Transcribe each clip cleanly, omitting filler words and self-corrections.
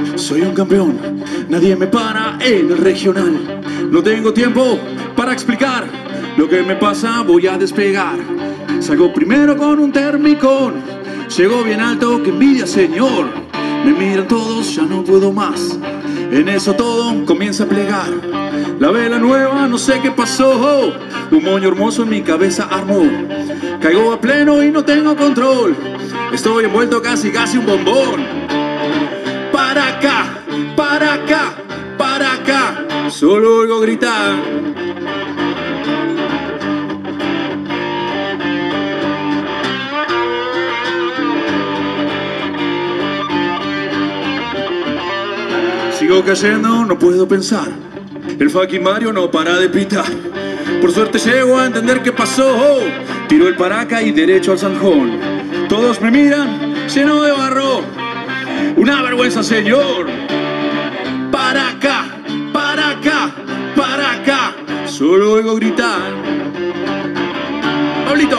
soy un campeón, nadie me para en el regional. No tengo tiempo para explicar lo que me pasa, voy a despegar. Salgo primero con un termicón, llego bien alto, que envidia, señor. Me miran todos, ya no puedo más. En eso todo comienza a plegar. La vela nueva, no sé qué pasó. Un moño hermoso en mi cabeza armó. Caigo a pleno y no tengo control. Estoy envuelto casi un bombón. Para acá, para acá, para acá. Solo oigo gritar. Sigo cayendo, no puedo pensar. El fucking Mario no para de pitar. Por suerte llego a entender qué pasó. Tiro el paraca y derecho al zanjón. Todos me miran, lleno de barro. Una vergüenza, señor. Para acá, para acá, para acá. Solo oigo gritar. Pablito.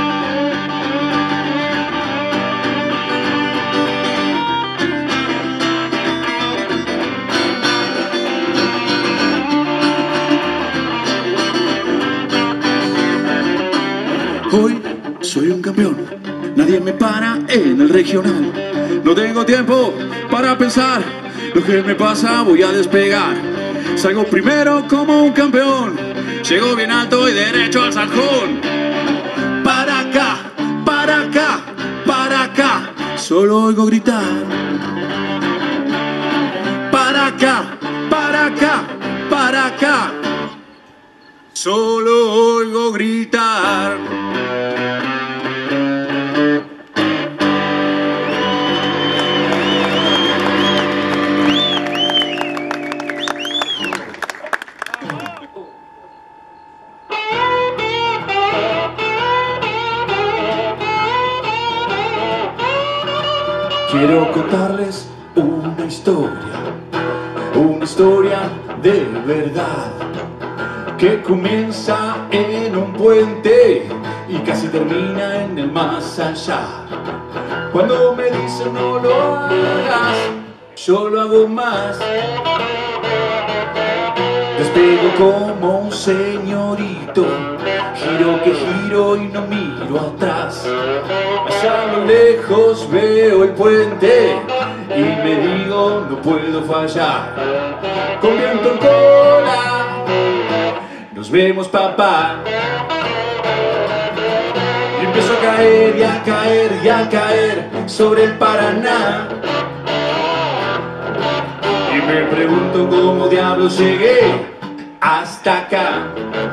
Hoy soy un campeón, nadie me para en el regional. No tengo tiempo para pensar lo que me pasa, voy a despegar. Salgo primero como un campeón, llego bien alto y derecho al zanjón. Para acá, para acá, para acá, solo oigo gritar. Para acá, para acá, para acá, solo oigo gritar. Quiero contarles una historia de verdad, que comienza en un puente y casi termina en el más allá. Cuando me dicen no lo hagas, yo lo hago más. Despego como un señorito, giro que giro y no miro atrás. Allá a lo lejos veo el puente y me digo no puedo fallar. Con viento en cola, nos vemos, papá. Y empiezo a caer y a caer y a caer sobre el Paraná. Y me pregunto cómo diablos llegué hasta acá.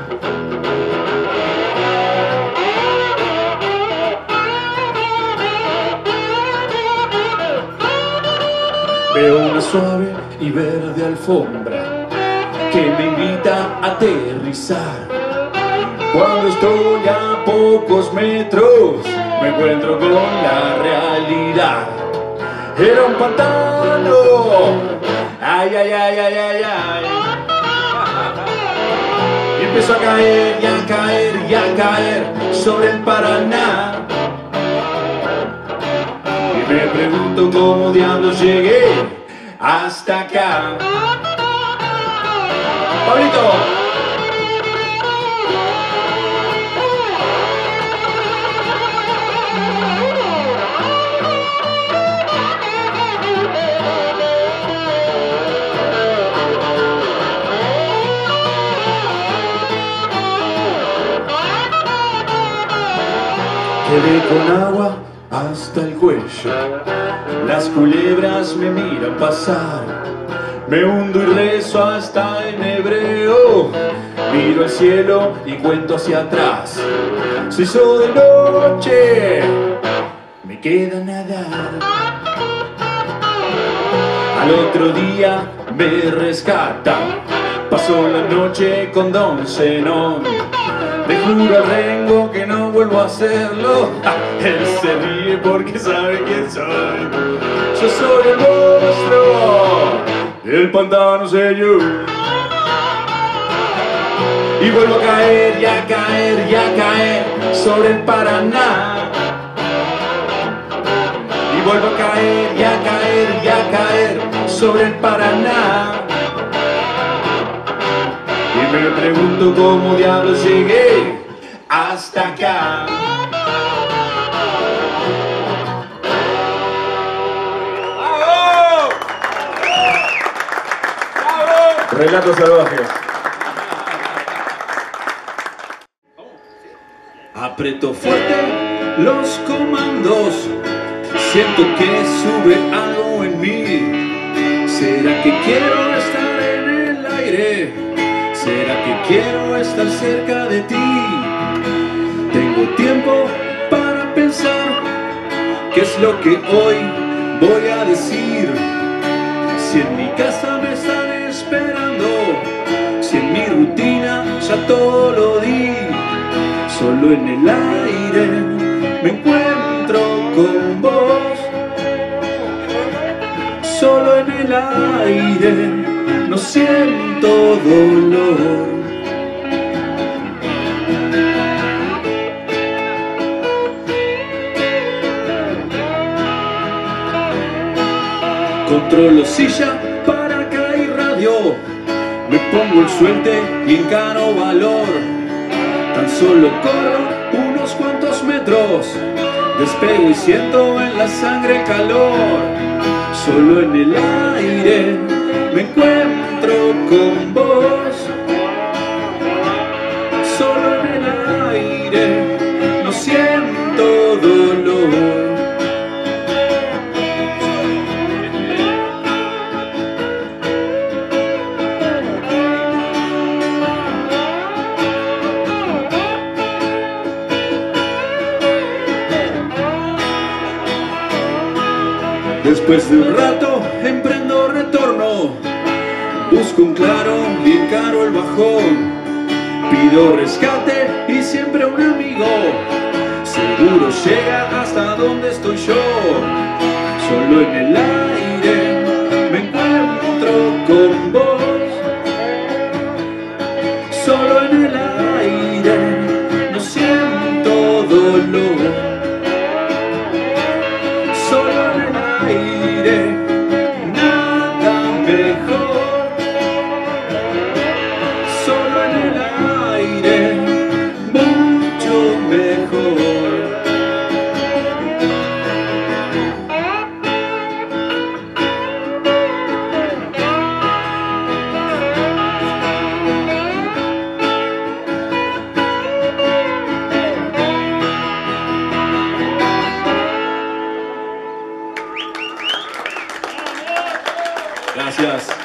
Veo una suave y verde alfombra que me invita a aterrizar. Cuando estoy a pocos metros me encuentro con la realidad. Era un pantano. Ay, ay, ay, ay, ay, ay. Y empiezo a caer y a caer y a caer sobre el Paraná. Y me pregunto cómo diablos llegué hasta acá. Pablito. Quedé con agua hasta el cuello, las culebras me miran pasar. Me hundo y rezo hasta en hebreo, miro al cielo y cuento hacia atrás. Se hizo de noche, me queda nadar. Al otro día me rescatan, pasó la noche con Don Zenón. Le juro al Rengo que no vuelvo a hacerlo. Él se ríe porque sabe quién soy. Yo soy el monstruo del pantano, señor. Y vuelvo a caer y a caer y a caer sobre el Paraná. Y vuelvo a caer y a caer y a caer sobre el Paraná. Y me pregunto cómo diablos llegué hasta acá. ¡Bravo! ¡Bravo! Relatos salvajes. Aprieto fuerte los comandos, siento que sube algo en mí. ¿Será que quiero estar en el aire? ¿Será que quiero estar cerca de ti? Tengo tiempo para pensar qué es lo que hoy voy a decir. Si en mi casa me están esperando, si en mi rutina ya todo lo di. Solo en el aire me encuentro con vos. Solo en el aire no siento dolor. Controlo silla, paracaídas y radio. Me pongo el suerte y encaro valor. Tan solo corro unos cuantos metros, despego y siento en la sangre el calor. Solo en el aire me encuentro con vos. Solo en el aire no siento dolor. Después de un rato emprendo retorno, busco un claro y encaro el bajón. Pido rescate y siempre un amigo, seguro llega hasta donde estoy yo. Solo en el aire me encuentro con vos. Solo en el aire no siento dolor. Solo en el aire, nada mejor. Solo en el aire, mucho mejor. Gracias.